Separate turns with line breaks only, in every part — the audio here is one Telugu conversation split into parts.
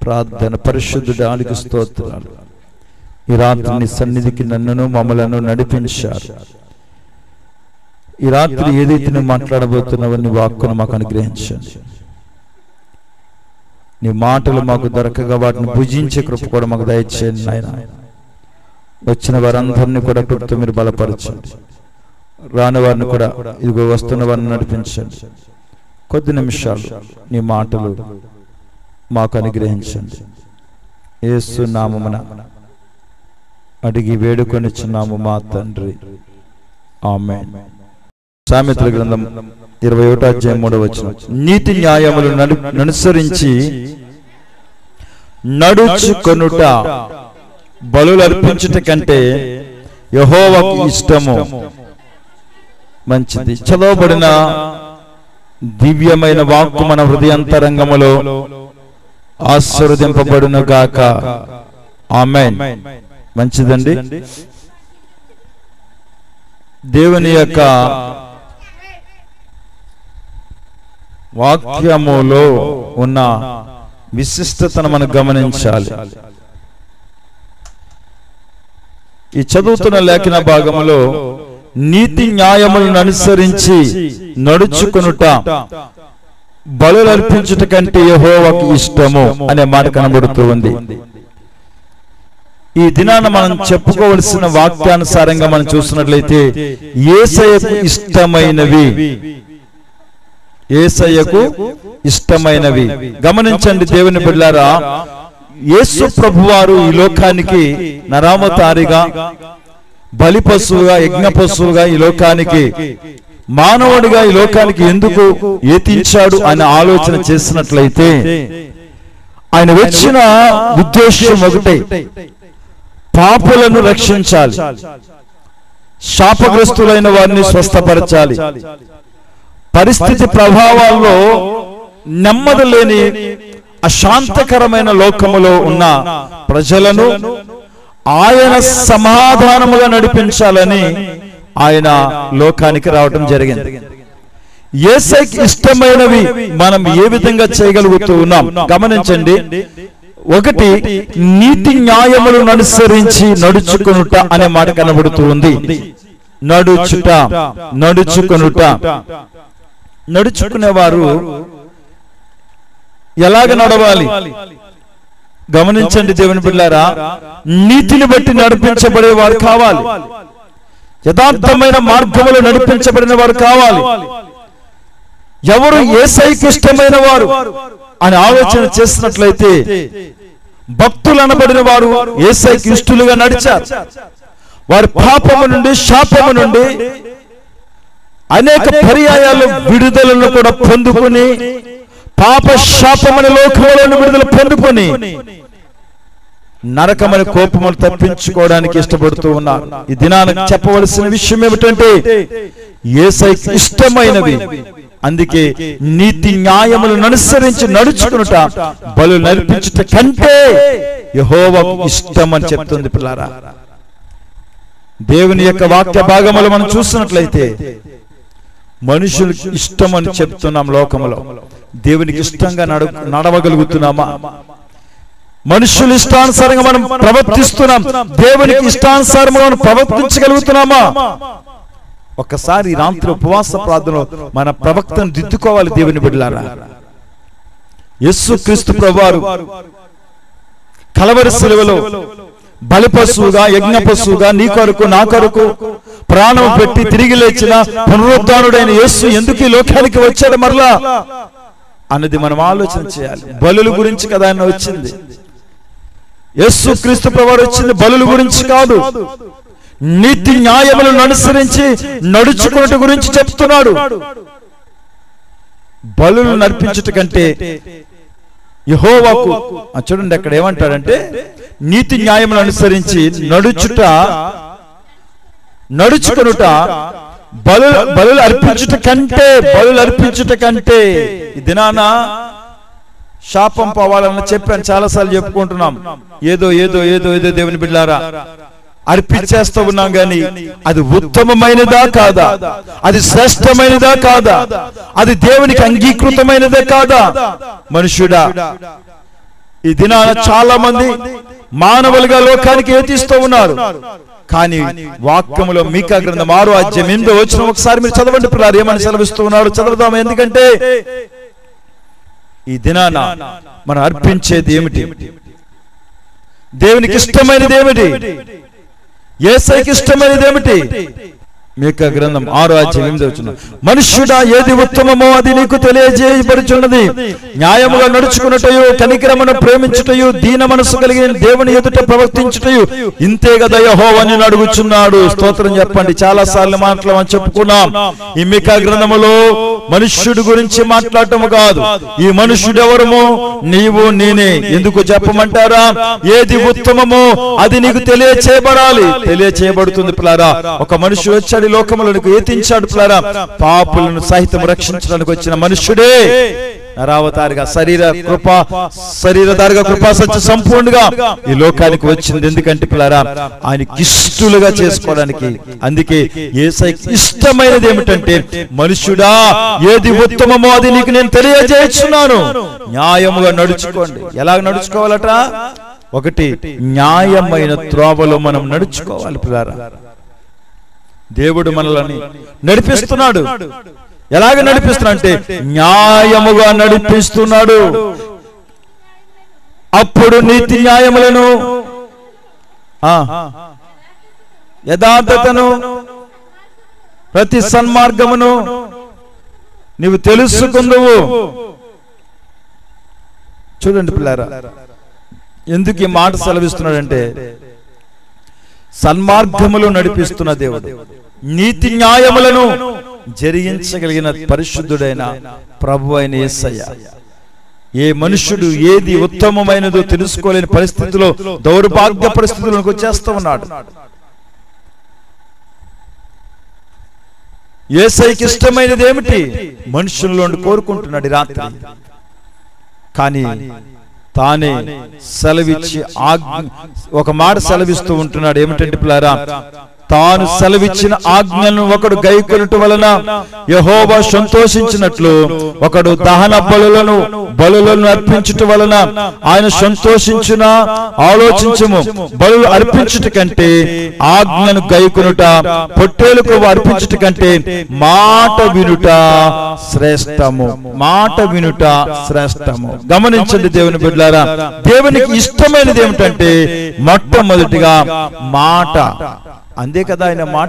ప్రార్థన. పరిశుద్ధుడానికి స్తోత్రాలు. ఈ రాత్రి నీ సన్నిధికి నన్ను మమ్మలను నడిపించారు. ఈ రాత్రి ఏదైతే నువ్వు మాట్లాడబోతున్నావో నీ వాక్కును మాకు అనుగ్రహించండి. నీ మాటలు మాకు దొరకగా వాటిని భుజించే కృప కూడా మాకు దయచేయండి నాయన. వచ్చిన వారందరినీ కూడా కృపతో మీరు బలపరచండి. రాని వారిని కూడా ఇదిగో వస్తున్న వారిని నడిపించండి. కొద్ది నిమిషాలు నీ మాటలు మాకు అనుగ్రహించండి. యేసు నామమున అడిగి వేడుకొనిచున్నాము మా తండ్రి, ఆమేన్. సామెతల గ్రంథం 21వ అధ్యాయం 3వ వచనం. నీతి న్యాయములను అనుసరించి నడుచుకొనుట బలులు అర్పించుట కంటే యెహోవాకు ఇష్టము మంచిది. చదవబడిన దివ్యమైన వాక్కు మన హృదయాంతరంగములో ఆశీర్వదింపబడును గాక. ఆమేన్. మంచిదండి. దేవుని యొక్క వాక్యములో ఉన్న విశిష్టతను మనం గమనించాలి. ఈ చదువుతున్న లేఖన భాగములో నీతి న్యాయములను అనుసరించి నడుచుకొనుట బలులు అర్పించుట కంటే యెహోవాకు ఇష్టము అనే మాట కనబడుతూ ఉంది. ఈ దినాన మనం చెప్పుకోవలసిన వాక్యానుసారంగా మనం చూస్తున్నట్లయితే యేసయ్యకు ఇష్టమైనవి, యేసయ్యకు ఇష్టమైనవి. గమనించండి దేవుని బిడ్డలారా, యేసు ప్రభువారు ఈ లోకానికి నరావతారిగా, బలి పశువుగా, యజ్ఞ పశువుగా ఈ లోకానికి, మానవుడిగా ఈ లోకానికి ఎందుకు ఏతించాడు అనే ఆలోచన చేసినట్లయితే ఆయన వచ్చిన ఉద్దేశం ఒకటే, పాపులను రక్షించాలి, శాపగ్రస్తులైన వారిని స్వస్థపరచాలి, పరిస్థితి ప్రభావాల్లో నెమ్మది లేని అశాంతకరమైన లోకములో ఉన్న ప్రజలను ఆయన సమాధానముగా నడిపించాలని ఆయన లోకానికి రావటం జరిగింది. యేసయ్యకి ఇష్టమైనవి మనం ఏ విధంగా చేయగలుగుతూ ఉన్నాం గమనించండి. ఒకటి, నీతి న్యాయములను అనుసరించి నడుచుకొనుట అనే మాట కనబడుతూ ఉంది. నడుచుట, నడుచుకొనుట. నడుచుకునేవారు ఎలాగ నడవాలి గమనించండి దేవుని బిడ్డలారా. నీతిని బట్టి నడిపించబడే వారు కావాలి, యథార్థమైన మార్గములో నడిపించబడిన వారు కావాలి. ఎవరు యేసయ్యకి ఇష్టమైన వారు అని ఆలోచన చేసినట్లయితే భక్తులు అనబడిన వారు యేసయ్యకి ఇష్టలుగా నడిచారు. వారి పాపము నుండి, శాపము నుండి అనేక పర్యాయాలు విడుదలను కూడా పొందుకొని, పాప శాపమని లోకములను విడుదల పొందుకొని నరకమని కోపములు తప్పించుకోవడానికి ఇష్టపడుతూ ఉన్నారు. ఈ దినానికి చెప్పవలసిన విషయం ఏమిటంటే యేసయ్యకి ఇష్టమైనవి. అందుకే నీతి న్యాయములను అనుసరించి నడుచుకునుట బలులు అర్పించుట కంటే యెహోవాకు ఇష్టం అని చెప్తుంది పిల్లారా. దేవుని యొక్క వాక్య భాగములు మనం చూసినట్లయితే మనుషులకు ఇష్టం అని చెప్తున్నాం లోకములో. దేవునికి ఇష్టంగా నడవగలుగుతున్నామా? మనుషులు ఇష్టానుసారంగా మనం ప్రవర్తిస్తున్నాం, దేవునికి ఇష్టానుసారంగా మనం ప్రవర్తించగలుగుతున్నామా? ఒక్కసారి రాత్రి ఉపవాస ప్రార్థనలో మన ప్రవక్తను దిద్దుకోవాలి దేవుని బిడ్డలారా. యేసుక్రీస్తు ప్రభువారు కలవరి శిలువలో బలి పశువుగా, యజ్ఞ పశువుగా నీ కొరకు నా కొరకు ప్రాణం పెట్టి తిరిగి లేచిన పునరుద్ధానుడైన యేసు ఎందుకు ఈ లోకానికి వచ్చాడు మరలా అన్నది మనం ఆలోచన చేయాలి. బలుల గురించి కదా ఆయన వచ్చింది. యేసుక్రీస్తు ప్రభువారు వచ్చింది బలుల గురించి కాదు, నీతి న్యాయములను అనుసరించి నడుచుకున్నట్టు గురించి చెప్తున్నాడు. బలులు నర్పించుట కంటే యెహోవాకు, చూడండి అక్కడ ఏమంటాడంటే నీతి న్యాయములను అనుసరించి నడుచుకొనుట బలులు అర్పించుట కంటే ఈ దినాన శాపం పోవాలని చెప్పాను, చాలాసార్లు చెప్పుకుంటున్నాం. ఏదో ఏదో ఏదో ఏదో దేవుని బిడ్డలారా అర్పించేస్తూ ఉన్నాం గాని అది ఉత్తమమైనదా కాదా, అది శ్రేష్టమైనదా కాదా, అది దేవునికి అంగీకృతమైనదే కాదా? మనుష్యుడా, ఈ దినాన చాలా మంది మానవులుగా లోకానికి ఏతిస్తూ ఉన్నారు. కానీ వాక్యములో మీకా గ్రంథం 6వ అధ్యాయం 8వ వచనం ఒకసారి మీరు చదవండి పిల్లలు, ఏమని సెలవిస్తూ ఉన్నాడు చదువుదాం. ఎందుకంటే ఈ దినాన మనం అర్పించేది ఏమిటి? దేవునికి ఇష్టమైనది ఏమిటి? యేసయ్యకి ఇష్టమైనది ఏమిటి? మీకా గ్రంథం 6వ అధ్యాయం 8వ వచనం, మనుష్యుడా ఏది ఉత్తమమో అది నీకు తెలియజేయబడుచున్నది. న్యాయముగా నడుచుకున్నటయు, కనికరమును ప్రేమించుటయు, దీన మనసు కలిగిన దేవుని ఎదుట ప్రవర్తించుటయు ఇంతే కదా యెహోవా నిన్ను అడుగుచున్నాడు. స్తోత్రం చెప్పండి. చాలా సార్లు మాట్లాడమని చెప్పుకున్నాం. ఈ మీకా గ్రంథములో మనుష్యుడు గురించి మాట్లాడటము కాదు. ఈ మనుష్యుడు ఎవరమో నీవు నేనే. ఎందుకు చెప్పమంటారా? ఏది ఉత్తమమో అది నీకు తెలియచేయబడాలి. తెలియచేయబడుతుంది పిల్లారా. ఒక మనుష్యుడు వచ్చాడు లోకములకు, ఏతించాడు పిల్లారా. పాపులను సహితం రక్షించడానికి వచ్చిన మనుష్యుడే నరావతారిగా శరీరధారిగా కృపా సత్య సంపూర్ణంగా ఈ లోకానికి వచ్చింది. ఎందుకంటే పిల్లారా ఆయనకి ఇష్టలుగా చేసుకోవడానికి. అందుకే యేసయ్యకి ఇష్టమైనది ఏమిటంటే, మనుష్యుడా ఏది ఉత్తమమో అది నీకు నేను తెలియజేస్తున్నాను. న్యాయముగా నడుచుకోండి. ఎలాగ నడుచుకోవాలట? ఒకటి, న్యాయమైన త్రోవలో మనం నడుచుకోవాలి పిల్లారా. దేవుడు మనల్ని నడిపిస్తున్నాడు. ఎలాగ నడిపిస్తున్నాడు అంటే న్యాయముగా నడిపిస్తున్నాడు. అప్పుడు నీతి న్యాయములను, యథార్థతను, ప్రతి సన్మార్గమును నీవు తెలుసుకుందువు. చూడండి పిల్లారా, ఎందుకు ఈ మాట సెలవిస్తున్నాడంటే, సన్మార్గములు నడిపిస్తున్న దేవుడు, నీతి న్యాయములను జరిగించగలిగిన పరిశుద్ధుడైన ప్రభు అయిన యేసయ్య. ఏ మనుష్యుడు ఏది ఉత్తమమైనదో తెలుసుకోలేని పరిస్థితిలో, దౌర్భాగ్య పరిస్థితులకు వచ్చేస్తూ ఉన్నాడు. యేసయ్యకి ఇష్టమైనది ఏమిటి? మనుషుల్లో కోరుకుంటున్నాడు ఈ రాత్రి. కానీ తానే సెలవిచ్చి ఒక మాట సెలవిస్తూ ఉంటున్నాడు. ఏమిటంటే పిల్లారా, తాను సెలవిచ్చిన ఆజ్ఞను ఒకడు గైకొనుట వలన యెహోవా సంతోషించినట్లు ఒకడు దహన బలులను అర్పించుట వలన ఆయన సంతోషించిన. ఆలోచించము, బలులు అర్పించుట కంటే ఆజ్ఞను గైకొనుట, పొట్టేలుకు అర్పించుట కంటే మాట వినుట శ్రేష్టము. మాట వినుట శ్రేష్టము. గమనించండి దేవుని బిడ్డలారా, దేవునికి ఇష్టమైనది ఏమిటంటే మొట్టమొదటిగా మాట. అందే కదా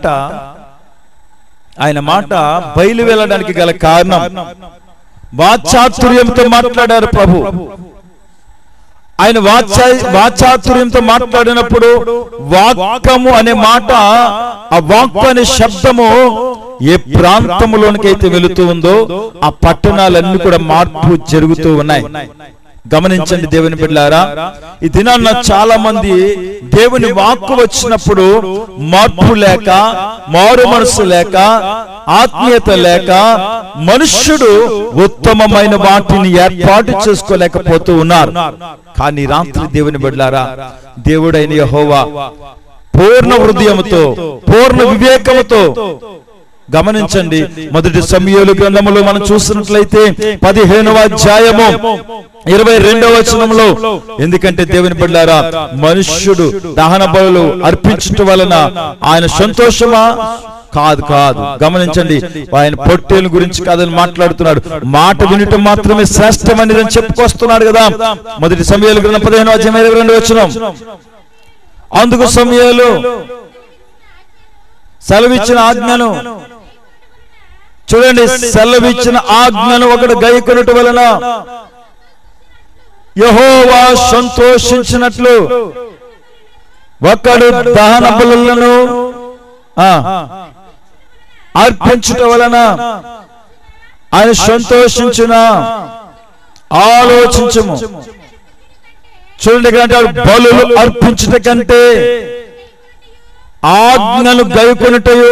ఆయన మాట బయలు వెళ్ళడానికి గల కారణం, వాచాతుర్యంతో మాట్లాడారు ప్రభు. ఆయన వాచాతుర్యంతో మాట్లాడినప్పుడు వాక్యము అనే మాట, ఆ వాక్కు అనే శబ్దము ఏ ప్రాంతంలోనికైతే వెళుతూ ఉందో ఆ పట్టణాలన్నీ కూడా మార్పు జరుగుతూ ఉన్నాయి. గమనించండి దేవుని బిడ్డలారా, ఈ దినాన్న చాలా మంది దేవుని వాక్కు వచ్చినప్పుడు మార్పు లేక, మారు మనసు లేక, ఆత్మీయత లేక మనుష్యుడు ఉత్తమమైన వాటిని ఏర్పాటు చేసుకోలేకపోతూ ఉన్నారు. కానీ రాత్రి దేవుని బిడ్డలారా, దేవుడైన యెహోవా పూర్ణ హృదయముతో, పూర్ణ వివేకముతో, గమనించండి మొదటి సమూయేలు గ్రంథములో మనం చూసినట్లయితే 15వ అధ్యాయము 22వ వచనంలో, ఎందుకంటే దేవుని బిడ్డలారా మనుష్యుడు దహన బలులు అర్పించటం వలన ఆయన సంతోషమా? కాదు. గమనించండి, ఆయన పొట్టేలు గురించి కాదని మాట్లాడుతున్నాడు. మాట వినటం మాత్రమే శ్రేష్టమని చెప్పుకొస్తున్నాడు కదా. మొదటి సమూయేలు గ్రంథం 15వ అధ్యాయం 22వ వచనం, అందుకు సమూయేలు సెలవిచ్చిన ఆజ్ఞను, చూడండి, సెలవిచ్చిన ఆజ్ఞను ఒకడు గైకొనుట వలన యెహోవా సంతోషించినట్లు ఒకడు దహన బలులను అర్పించుట వలన ఆయన సంతోషించిన. ఆలోచించము. చూడండి, బలులు అర్పించుట కంటే ఆజ్ఞను గైకొనుటయు,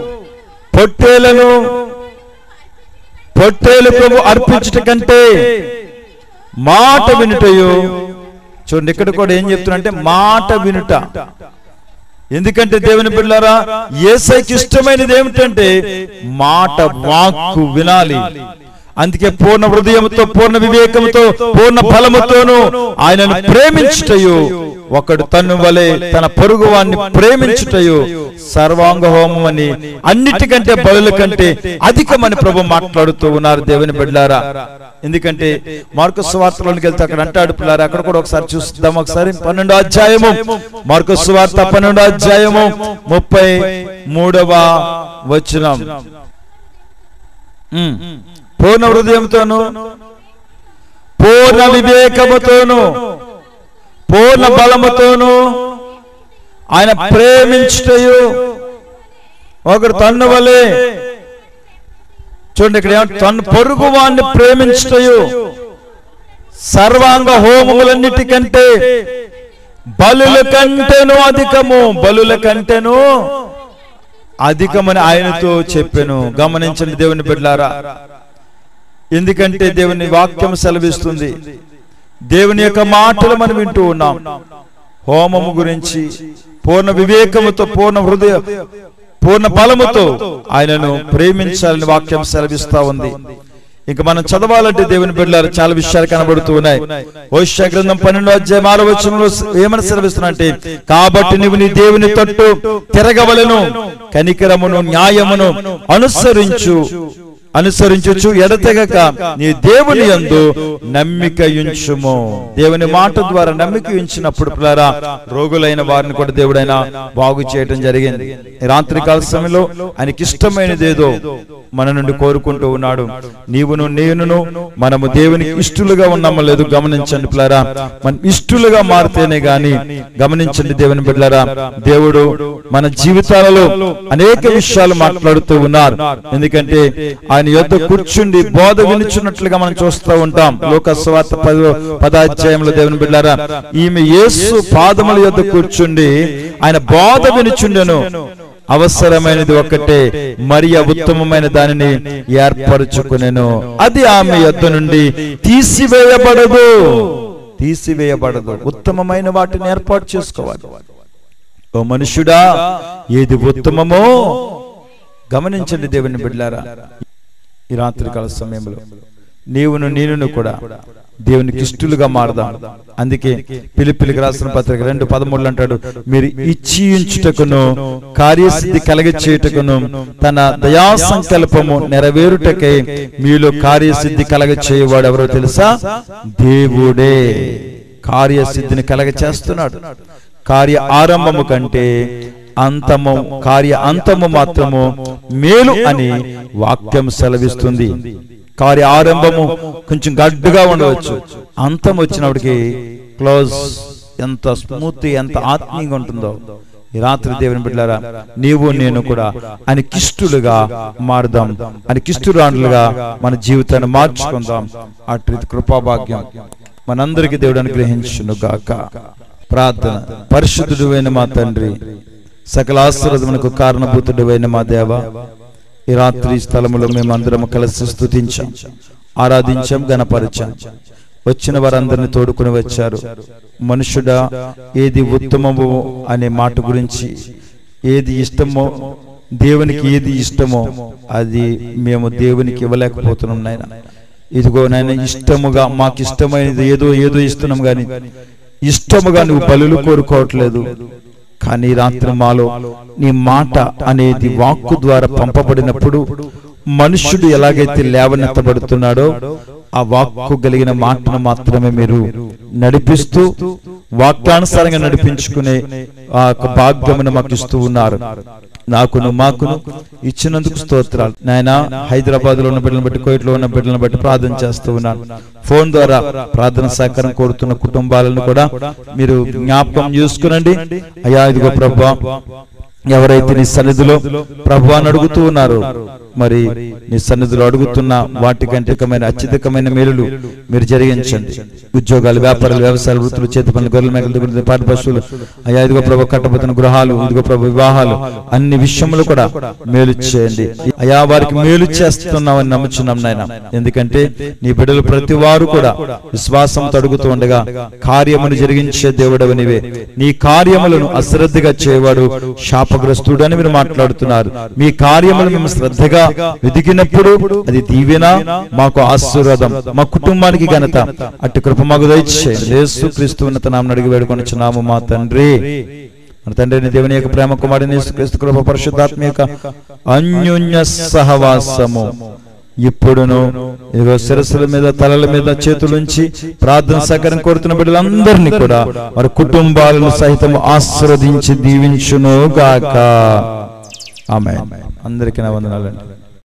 పొట్టేలుకు అర్పించుట కంటే మాట వినుటయు. చూడండి, ఇక్కడ కూడా ఏం చెప్తున్నా, మాట వినుట. ఎందుకంటే దేవుని బిడ్డలారా, యేసయ్యకి ఇష్టమైనది ఏమిటంటే మాట, వాక్కు వినాలి. అందుకే పూర్ణ హృదయంతో, పూర్ణ వివేకంతో, పూర్ణ బలముతోను ఆయనను ప్రేమించుటయు, ఒకడు తన్ను వలె తన పొరుగు వాణ్ణి ప్రేమించుటయు సర్వాంగ హోమం అని, అన్నిటికంటే బలుల కంటే అధికమని ప్రభు మాట్లాడుతూ ఉన్నారు దేవుని బిడ్డలారా. ఎందుకంటే మార్కు సువార్తలోనికి వెళ్తే అక్కడ అంటాడు పిల్లారా, అక్కడ కూడా ఒకసారి చూద్దాం. ఒకసారి 12వ అధ్యాయము, మార్కు సువార్త 12వ అధ్యాయము 33వ వచనం. పూర్ణ హృదయంతోను, పూర్ణ వివేకముతోను, పూర్ణ బలముతోను ఆయన ప్రేమించుటయు, ఒకడు తన్ను వలె, చూడండి ఇక్కడ తన పొరుగు వాణ్ణి ప్రేమించుటయు సర్వాంగ హోమములన్నిటికంటే బలుల కంటేను అధికము, బలుల కంటేను అధికమని ఆయనతో చెప్పెను. గమనించండి దేవుని బిడ్డలారా, ఎందుకంటే దేవుని వాక్యం సెలవిస్తుంది, దేవుని యొక్క మాటలు మనం వింటూ ఉన్నాం. హోమము గురించి పూర్ణ వివేకముతో, పూర్ణ హృదయ, పూర్ణ బలముతో ఆయనను ప్రేమించాలని వాక్యం సెలవిస్తా ఉంది. ఇంకా మనం చదవాలంటే దేవుని బిడ్డలారా చాలా విషయాలు కనబడుతూ ఉన్నాయి. హోషేయ గ్రంథం 12వ అధ్యాయం 6వ వచనంలో ఏమని సెలవిస్తున్నంటే, కాబట్టి నీవు నీ దేవుని తట్టు తిరగవలెను, కనికరమును న్యాయమును అనుసరించుచు ఎడతెగక నీ దేవుని యందు నమ్మిక ఉంచుము. దేవుని మాట ద్వారా నమ్మిక ఉంచినప్పుడు పిల్లరా రోగులైన వారిని కూడా దేవుడైనా బాగు చేయటం జరిగింది. రాత్రికాల సమయంలో ఆయనకి ఇష్టమైనదేదో మన నుండి కోరుకుంటూ ఉన్నాడు. నీవును నేనును మనము దేవునికి ఇష్టలుగా ఉన్నామో లేదు గమనించండి పిల్లరా. మనం ఇష్టలుగా మారితేనే గాని, గమనించండి దేవుని బిడ్డలారా, దేవుడు మన జీవితాలలో అనేక విషయాలు మాట్లాడుతూ ఉన్నారు. ఎందుకంటే ఆయన యొద్ద కూర్చుండి బోధ వినుచున్నట్లుగా మనం చూస్తూ ఉంటాం. లోక సువార్త 10వ అధ్యాయంలో దేవుని బిడ్డలారా, ఈమె యేసు పాదముల యొద్ద కూర్చుండి ఆయన బోధ వినుచుండెను. అవసరమైనది ఒక్కటే, మరియ ఉత్తమమైన దానిని ఏర్పరచుకునేను, అది ఆమె యొద్ద నుండి తీసివేయబడదు. ఉత్తమమైన వాటిని ఏర్పాటు చేసుకోవాలి. ఓ మనుషుడా, ఏది ఉత్తమమో గమనించండి దేవుని బిడ్డలారా. ఈ రాత్రికాల సమయంలో నీవును నేనును కూడా దేవునికి ఇష్టలుగా మారదాం. అందుకే ఫిలిప్పీయులకు రాసిన పత్రిక 2:13 అంటాడు, మీరు ఇచ్చించుటకును కార్యసిద్ధి కలగచేయుటకును తన దయా సంకల్పము నెరవేరుటకై మీలో కార్యసిద్ధి కలగచేయువాడు ఎవరో తెలుసా? దేవుడే కార్యసిద్ధిని కలగచేస్తున్నాడు. కార్య ఆరంభము కంటే కార్య అంతము మాత్రము మేలు అని వాక్యం సెలవిస్తుంది. కార్య ఆరంభము కొంచెం గడ్డుగా ఉండవచ్చు, అంతం వచ్చినప్పటికి క్లోజ్ ఎంత స్మూత్, ఎంత ఆత్మీయంగా ఉంటుందో. ఈ రాత్రి దేవుని బిడ్డలారా, నీవు నేను కూడా ఆయనకిష్టులుగా మారుదాం, ఆయనకిష్టురాండ్లుగా మన జీవితాన్ని మార్చుకుందాం. అటు కృపాభాగ్యం మనందరికీ దేవుడు అనుగ్రహించును గాక. ప్రార్థన. పరిశుద్ధుడు అయిన మా తండ్రి, సకల ఆశీర్వాదమునకు కారణభూతుడు అయిన మా దేవ, ఈ రాత్రి స్థలములో మేమందరం కలిసి స్తుతించాం, ఆరాధించాం, గణపరిచాం. వచ్చిన వారందరిని తోడుకుని వచ్చారు. మనుషుడా, ఏది ఉత్తమమో అనే మాట గురించి, ఏది ఇష్టమో, దేవునికి ఏది ఇష్టమో అది మేము దేవునికి ఇవ్వలేకపోతున్నాం నాయన. ఇదిగో నాయన, ఇష్టముగా మాకు ఇష్టమైనది ఏదో ఇస్తున్నాం గాని ఇష్టముగా నువ్వు బలులు కోరుకోవట్లేదు. కానీ రాత్రి మాలో నీ మాట అనేది వాక్కు ద్వారా పంపబడినప్పుడు మనుష్యుడు ఎలాగైతే లేవనెత్తబడుతున్నాడో ఆ వాక్కు కలిగిన మాటను మాత్రమే మీరు నడిపిస్తూ వాక్యానుసారంగా నడిపించుకునే ఆ భాగ్యమును మాకు ఇస్తూ ఉన్నారు. నాకును మాకును ఇచ్చినందుకు స్తోత్రాలు నాయన. హైదరాబాద్ లో ఉన్న బిడ్డలను బట్టి, కోయిట్లో ఉన్న బిడ్డలను బట్టి ప్రార్థన చేస్తూ ఉన్నాను. ఫోన్ ద్వారా ప్రార్థన సహకారం కోరుతున్న కుటుంబాలను కూడా మీరు జ్ఞాపకం చేసుకునండి. అయ్యా, ఇదిగో ప్రభువా, ఎవరైతే నీ సన్నిధిలో ప్రభువా అని అడుగుతూ ఉన్నారు, మరి నీ సన్నిధిలో అడుగుతున్న వాటికంటే అత్యధికమైన మేలులు మీరు జరిగించండి. ఉద్యోగాలు, వ్యాపారాలు, వ్యవసాయాలు, వృత్తులు, చేతి పనులు, గొర్రెల మేకలు, పాటి పశువులు, అయ్యా ఇదిగో ప్రభు కట్టబోతున్న గృహాలు, ఇదిగో ప్రభు వివాహాలు, అన్ని విషయములు కూడా మేలు చేయండి. అయ్యా, వారికి మేలు చేస్తున్నామని నమ్ముచున్నాం నాయన. ఎందుకంటే నీ బిడ్డలు ప్రతి వారు కూడా విశ్వాసంతో అడుగుతూ ఉండగా కార్యమును జరిగించే దేవుడవు నీవే. నీ కార్యములను అశ్రద్ధగా చేయవాడు శాప శాపగ్రస్తుడు అని మీరు మాట్లాడుతున్నారు. మీ కార్యములు మేము శ్రద్ధగా వెతికినప్పుడు అది దీవెన, మాకు ఆశీర్వాదం, మా కుటుంబానికి ఘనత. అట్టి కృప మాకు దయచేయండి. యేసుక్రీస్తు ఉన్నత నామమున అడిగి వేడుకొనుచున్నాము మా తండ్రి. మన తండ్రి దేవుని యొక్క ప్రేమ, కుమారుని యేసుక్రీస్తు కృప, పరిశుద్ధాత్మ యొక్క అన్యోన్య సహవాసము ఇప్పుడును ఇదిగో శిరస్సుల మీద, తలల మీద చేతులుంచి ప్రార్థన సహకారం కోరుతున్న బిడ్డలందరినీ కూడా వారి కుటుంబాలను సహితం ఆశీర్వదించి దీవించును గాక. ఆమేన్. అందరికీ నా వందనాలండి.